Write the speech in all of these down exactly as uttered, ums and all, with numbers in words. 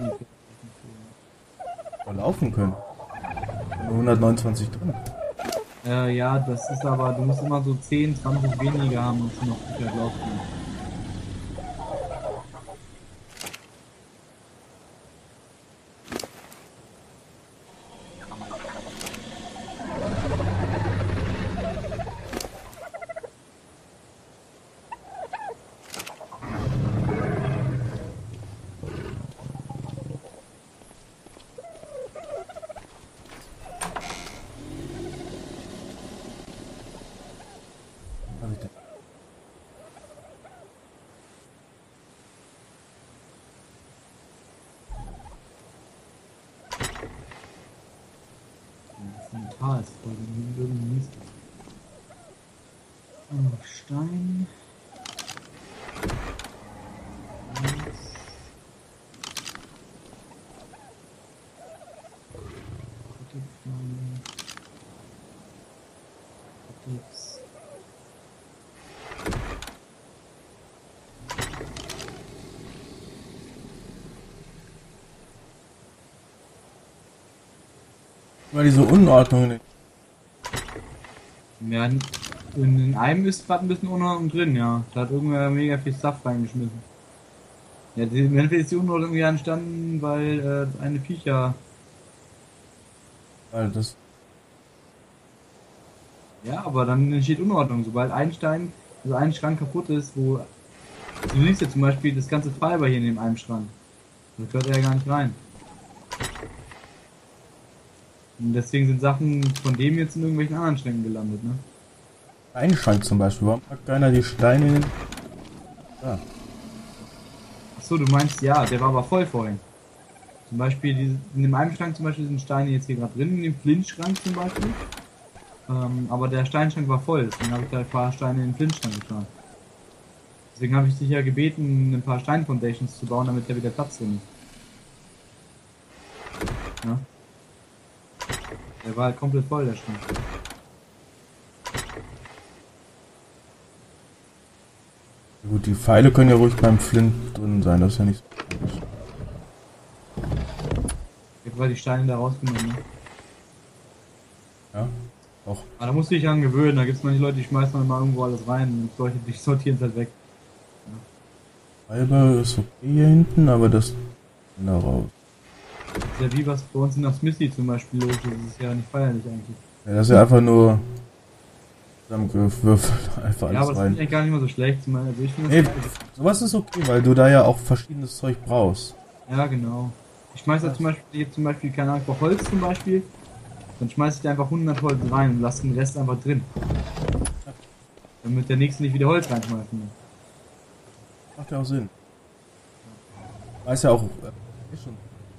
Laufen können. Nur hundertneunundzwanzig drin. Äh, ja, das ist aber, du musst immer so zehn, zwanzig weniger haben, und noch sicher laufen. Ah, ist voll irgendwie Mist. Oh, Stein. Eins. Jetzt. Weil diese Unordnung. Ja, in einem ist gerade ein bisschen Unordnung drin, ja. Da hat irgendwer mega viel Stuff reingeschmissen. Ja, die, im Endeffekt ist die Unordnung irgendwie entstanden, weil äh, eine Viecher. Weil das. Ja, aber dann entsteht Unordnung. Sobald ein Stein, also ein Schrank kaputt ist, wo. Du siehst ja zum Beispiel das ganze Fiber hier neben einem Schrank. Da gehört er ja gar nicht rein. Und deswegen sind Sachen von dem jetzt in irgendwelchen anderen Schränken gelandet, ne? Ein Schrank zum Beispiel. Warum packt keiner die Steine in den. Ja. Achso, du meinst, ja, der war aber voll vorhin. Zum Beispiel, diese, in dem einen Schrank zum Beispiel sind Steine jetzt hier gerade drin, in dem Flintschrank zum Beispiel. Ähm, aber der Steinschrank war voll, deswegen habe ich da ein paar Steine in den Flintschrank getan. Deswegen habe ich dich ja gebeten, ein paar Stein-Foundations zu bauen, damit der wieder Platz drin ist. Ja? Der war halt komplett voll, der Schrank. Gut, die Pfeile können ja ruhig beim Flint drin sein, das ist ja nicht so komisch. Ich habe die Steine da rausgenommen, ne? Ja, auch. Aber da musst du dich an gewöhnen, da gibt es manche Leute, die schmeißen dann mal irgendwo alles rein und solche, die sortieren es halt weg. Halber ist okay hier hinten, aber das da raus. Das ist ja wie was bei uns in der Smithy zum Beispiel los ist, das ist ja nicht feierlich eigentlich. Ja, das ist ja einfach nur zusammengewürfelt, einfach alles Ja, aber das rein. finde ich eigentlich gar nicht mal so schlecht. Also ich finde Nee, das sowas ist okay, weil du da ja auch verschiedenes Zeug brauchst. Ja, genau. Ich schmeiße da zum Beispiel, jetzt zum Beispiel, keine Ahnung, für Holz zum Beispiel, dann schmeiße ich da einfach hundert Holz rein und lasse den Rest einfach drin. Damit der nächste nicht wieder Holz reinschmeißen muss. Macht ja auch Sinn. Weiß ja auch, äh, ist schon.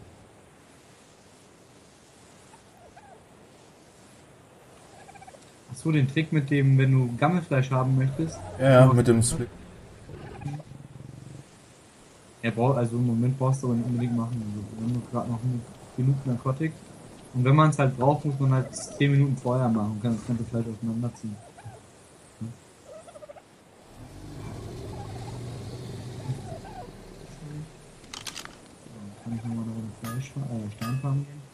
Achso, den Trick mit dem, wenn du Gammelfleisch haben möchtest. Ja, ja, mit dem Split. Ja, brauch, also im Moment brauchst du aber nicht unbedingt machen. Also, wenn du gerade noch genug Narkotik. Und wenn man es halt braucht, muss man halt zehn Minuten vorher machen und kann das ganze Fleisch auseinanderziehen. Ja. So, kann ich nochmal noch eine Fleisch, äh, Steinfarm gehen?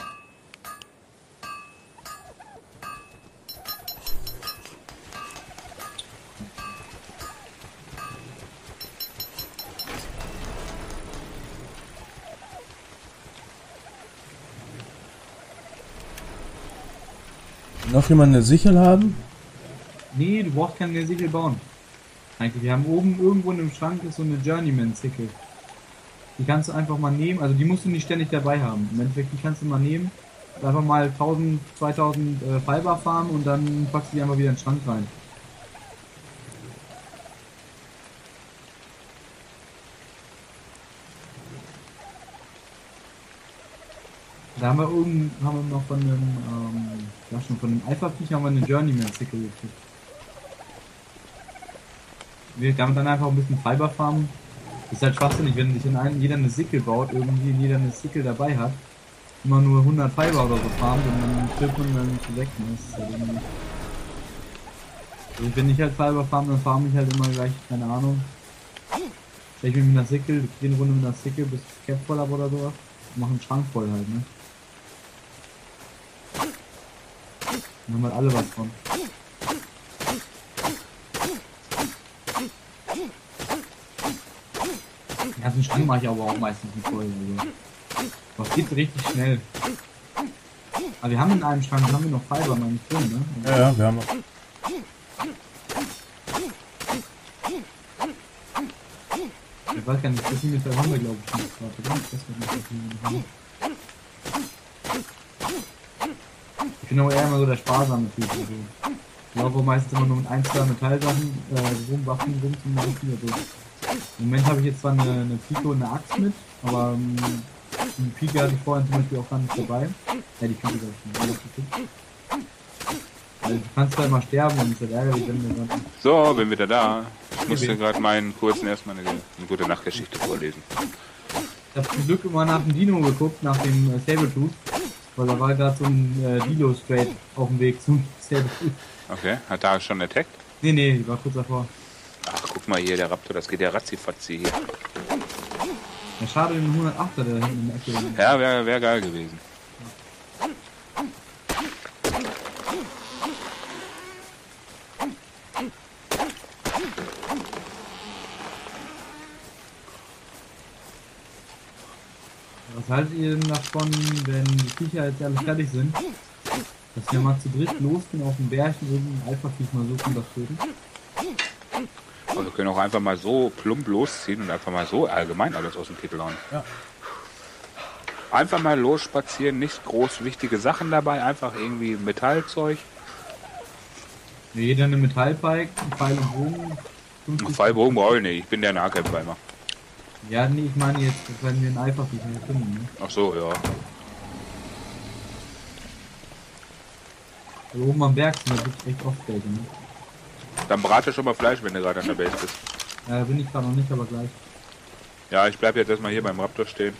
Noch jemand eine Sichel haben? Nee, du brauchst keine Sichel bauen. Eigentlich, wir haben oben irgendwo in dem Schrank ist so eine Journeyman-Sichel. Die kannst du einfach mal nehmen, also die musst du nicht ständig dabei haben. Im Endeffekt, die kannst du mal nehmen, einfach mal tausend, zweitausend äh, Fiber farmen und dann packst du die einfach wieder in den Schrank rein. Da haben wir oben, haben wir noch von dem, ähm, ja schon von dem Alpha-Viech haben wir eine Journeyman-Sichel gekriegt. Wir damit dann einfach ein bisschen Fiber farmen. Das ist halt schwachsinnig, wenn sich in einem jeder eine Sickle baut, irgendwie jeder eine Sickle dabei hat, immer nur hundert Fiber oder so farmt und dann stirbt man dann zu weg. Ne? Das ist halt irgendwie... Also wenn ich halt Fiber farm, dann farm ich halt immer gleich, keine Ahnung. Stell ich mich mit einer Sickle, ich gehe eine Runde mit einer Sickle, bis ich Cap voll hab oder sowas. machen einen Schrank voll halt, ne? Dann haben wir alle was von. Den ganzen Schrank mache ich aber auch meistens nicht voll. Also. Das geht richtig schnell. Aber wir haben in einem Schrank haben wir noch Fiber, meine ich drin, ne? Ja, ja, wir haben noch. Ich weiß gar nicht, so viel Metall haben wir, glaube ich, nicht gerade, oder? Das wird nicht so viel haben. Ich bin aber eher immer so der sparsame Typ. Also. Ich laufe meistens immer nur mit ein, zwei Metallsachen äh, rum, Waffen rumzumaufen. Also. Im Moment habe ich jetzt zwar eine, eine Pike und eine Axt mit, aber ähm, die Pike hatte ich vorhin zum Beispiel auch gar nicht dabei. Ja, die Pike habe ich schon gekriegt. Also du kannst zwar immer sterben und es ist ärgerlich, wenn wir dann... So, bin wieder da. Ich musste gerade meinen kurzen erstmal eine, eine gute Nachtgeschichte vorlesen. Ich habe zum Glück immer nach dem Dino geguckt, nach dem äh, Sabretooth, weil da war gerade so ein äh, Dilo straight auf dem Weg zum Sabretooth. Okay, hat da schon attackt? Nee, nee, die war kurz davor. Ach, guck mal hier, der Raptor, das geht ja ratzifatzi hier. Ja, schade, den hundertachter, der hinten in der Ecke. Ja, wäre wär geil gewesen. Was haltet ihr denn davon, wenn die Viecher jetzt alle fertig sind, dass wir mal zu dritt losgehen auf den Berg und irgendein Alpha-Viech mal suchen, das töten? Aber wir können auch einfach mal so plump losziehen und einfach mal so allgemein alles aus dem Titel hauen. Ja. Einfach mal losspazieren, nicht groß wichtige Sachen dabei, einfach irgendwie Metallzeug. Ja, jeder eine Metallpike, ein Pfeil und Bogen. fünfzig Pfeilbogen brauche ich nicht, ich bin der Nahkämpfer immer. Ja, nee, ich meine jetzt, wenn wir ein Alpha-Viech mehr finden, ne? Ach so, ja. Da oben am Berg sind da wirklich echt oft welche, ne? Dann brate schon mal Fleisch, wenn du gerade an der Base bist. Ja, bin ich gerade noch nicht, aber gleich. Ja, ich bleib jetzt erstmal hier beim Raptor stehen.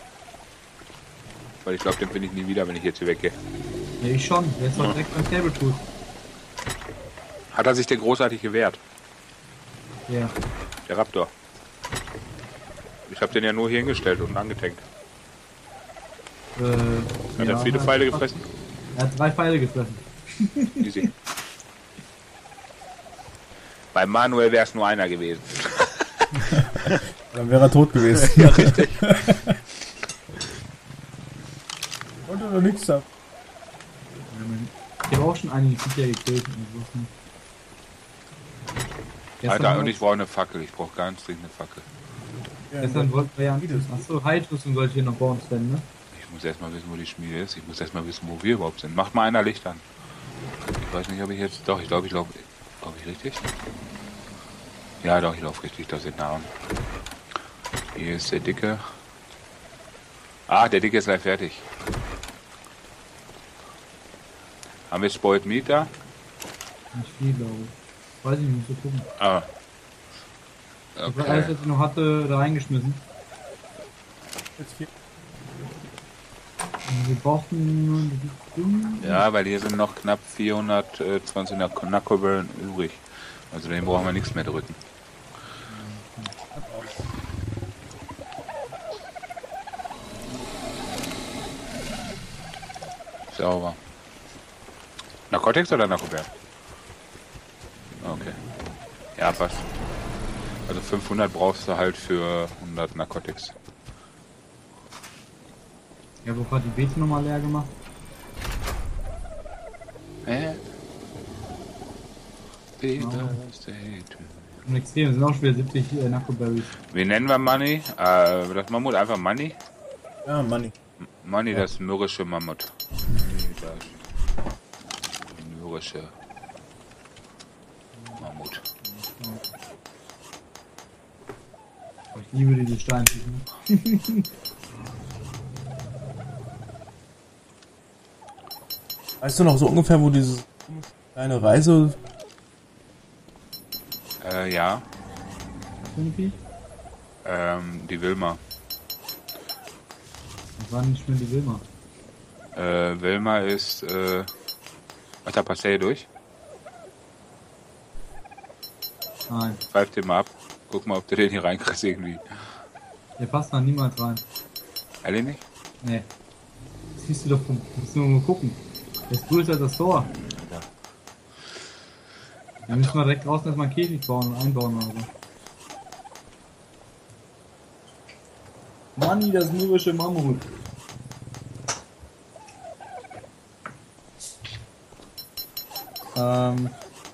Weil ich glaube, den finde ich nie wieder, wenn ich jetzt hier weggehe. Ja, ich schon. Der ist doch direkt beim Sabretooth. Hat er sich denn großartig gewehrt? Ja. Der Raptor. Ich habe den ja nur hier hingestellt und angetankt. Äh, Hat ja, er viele Pfeile gefressen? Er hat drei Pfeile gefressen. Easy. Bei Manuel wäre es nur einer gewesen. Dann wäre er tot gewesen. Ja, richtig. Wollte doch nichts haben. Ich habe auch schon einige Viecher gekillt. Alter, und ich brauche eine Fackel. Ich brauche ganz dringend eine Fackel. Ja, Gestern wollten wir ja... Achso, Heidrüstung sollte hier noch bei uns werden, ne? Ich muss erstmal wissen, wo die Schmiede ist. Ich muss erstmal wissen, wo wir überhaupt sind. Macht mal einer Licht an. Ich weiß nicht, ob ich jetzt... Doch, ich glaube, ich laufe... Glaube ich richtig? Ja, doch, ich laufe richtig. Da sind Namen. Hier ist der Dicke. Ah, der Dicke ist gleich fertig. Haben wir Spoiled Meat da? Nicht viel, glaube ich. Weiß ich nicht, muss so gucken. Ah. Ich habe alles, was ich noch hatte, da reingeschmissen. Jetzt vier. Wir brauchten nur die... Ja, weil hier sind noch knapp vierhundertzwanzig Knuckleballen übrig. Also den brauchen wir nichts mehr drücken. Sauber. Narcotics oder Narcobear? Okay. Ja, passt. Also fünfhundert brauchst du halt für hundert Narcotics. Ich habe auch gerade die Beete nochmal leer gemacht. Äh? Ja. Und extrem, sind auch schon wieder siebzig äh, Knuckleberries. Wie nennen wir Money? Äh, das Mammut einfach Money? Ja, Money. Money, das mürrische Mammut. Das mürrische Mammut. Ich liebe diese Steinchen. Weißt du noch so ungefähr, wo diese kleine Reise... Äh, ja. Was für ein Viech? Ähm, die Wilma. Das war nicht mehr die Wilma. Äh, Wilma ist, äh... Ach, da passt der hier durch? Nein, Greif den mal ab. Guck mal, ob du den hier reinkriegst irgendwie. der passt da niemals rein. Ehrlich nicht? Nee. Das siehst du doch vom. Musst du nur mal gucken. Das ist größer als das Tor. Ja. Da müssen wir direkt draußen erstmal einen Käfig bauen und einbauen oder so. Manni, das mürrische Mammut. Ähm.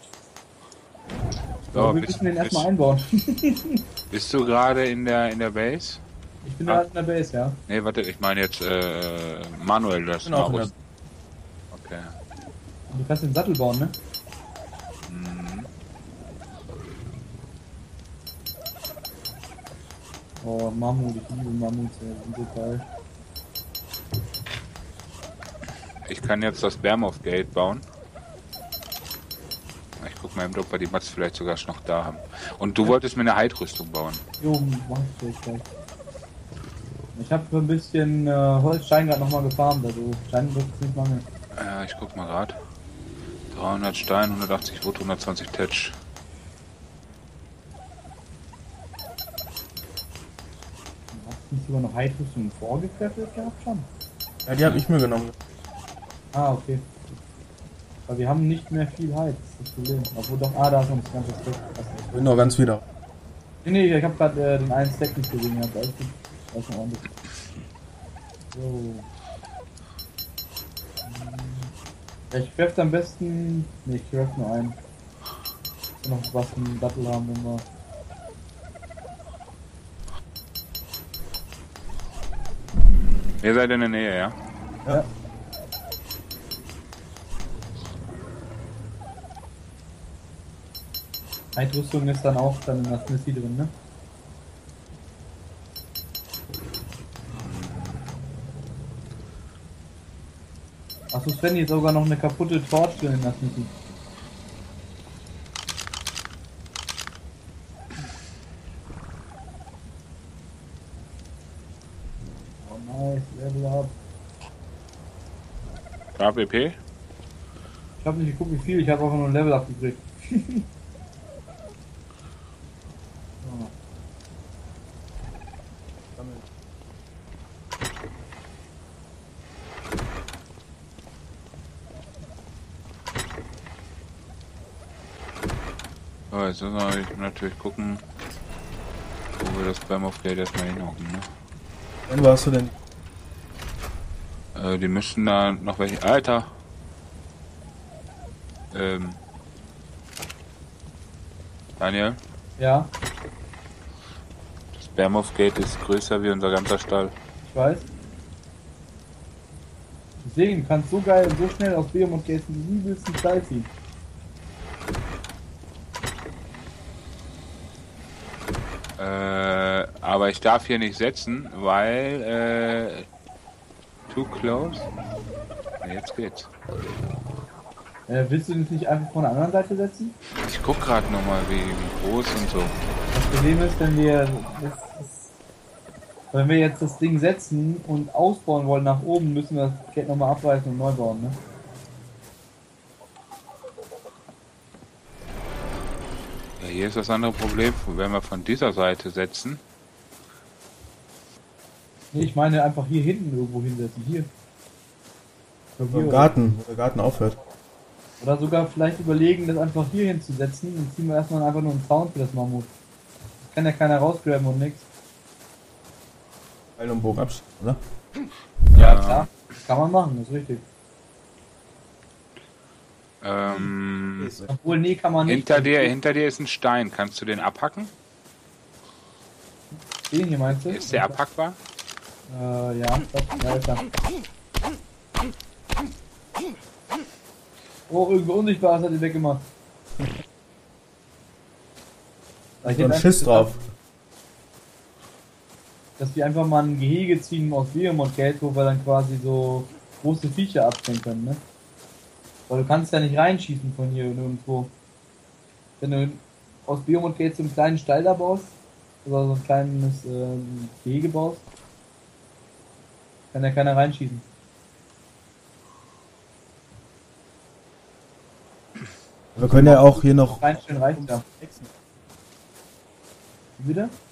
So, aber wir bist, müssen den erstmal bist, einbauen. bist du gerade in der in der Base? Ich bin Ah. da in der Base, ja. Nee, warte, ich meine jetzt äh, Manuel, das bin auch in der- Marus. Okay. Du kannst den Sattel bauen, ne? Mhm. Oh, Mammut, ich liebe Mammuts, ey, die sind so geil. Ich kann jetzt das Behemoth Gate bauen. Ich guck mal, ob wir die Mats vielleicht sogar noch da haben. Und du wolltest mir eine Heidrüstung bauen. Jo, mach ich vielleicht gleich. Ich habe ein bisschen äh, Holzstein gerade nochmal gefarmt, also Stein wird es nicht mangeln. Ja, ich guck mal gerade. dreihundert Stein, hundertachtzig Wood, hundertzwanzig Tetsch. Hast du nicht sogar noch Heidrüstung vorgekräftet gehabt schon? Ja, die habe ich mir genommen. Ah, okay. Aber wir haben nicht mehr viel Heiz, das ist das Problem. Obwohl doch, ah, da ist noch das ganze Stack. Ich bin noch ganz wieder. Nee, nee, ich habe gerade äh, den einen Stack nicht gesehen gehabt, alles gut. Das ist noch ordentlich. So. Ja, ich craft am besten. Ne, ich craft nur einen. Ich will noch was einen Dattel haben, wenn wir. Ihr seid in der Nähe, ja? Ja. Heidrüstung ist dann auch dann in der Smithy drin, ne? Achso, Sven, hier ist sogar noch eine kaputte Torch drin in der Smithy. Oh nice, Level up. K P P? Ich habe nicht geguckt wie viel, ich habe einfach nur ein Level up gekriegt. So. So, jetzt müssen wir natürlich gucken, wo wir das Behemoth Gate erstmal hinhocken, ne? Wann warst du denn? Äh, die müssten da noch welche. Alter! Ähm. Daniel, Ja, das Behemoth Gate ist größer wie unser ganzer Stall. ich weiß. Deswegen, du kannst so geil und so schnell aus Behemoth Gates den übelsten Stall ziehen. Äh, aber ich darf hier nicht setzen, weil, äh, too close. Ne, jetzt geht's. Äh, willst du das nicht einfach von der anderen Seite setzen? Ich guck gerade nochmal, wie, wie groß und so. Das Problem ist, wenn wir das, das, wenn wir jetzt das Ding setzen und ausbauen wollen nach oben, müssen wir das Gate nochmal abreißen und neu bauen, ne? Ja, hier ist das andere Problem, wenn wir von dieser Seite setzen. Nee, ich meine einfach hier hinten irgendwo hinsetzen, hier. Irgendwo im Garten, wo der Garten aufhört. Oder sogar vielleicht überlegen, das einfach hier hinzusetzen und ziehen wir erstmal einfach nur einen Zaun für das Mammut. Das kann ja keiner rausgraben und nix. Pfeil und Bogen abschießen, oder? Ja, klar. Kann man machen, das ist richtig. Ähm, Obwohl, nee, kann man nicht. hinter dir, hinter dir ist ein Stein. Kannst du den abhacken? Den hier meinst du? Ist der abhackbar? Äh, ja, doch, ja, ist er. Oh, irgendwo unsichtbar hat die weggemacht. Da ist so ein Schiss drauf. Dass wir einfach mal ein Gehege ziehen aus Behemoth Gate, wo wir dann quasi so große Viecher abstellen können, ne? Weil du kannst ja nicht reinschießen von hier nirgendwo. Wenn du aus Behemoth Gate so einen kleinen Stall da baust, oder so ein kleines äh, Gehege baust, kann ja keiner reinschießen. Wir können ja auch hier noch. Reinstellen reicht ja. Wie bitte?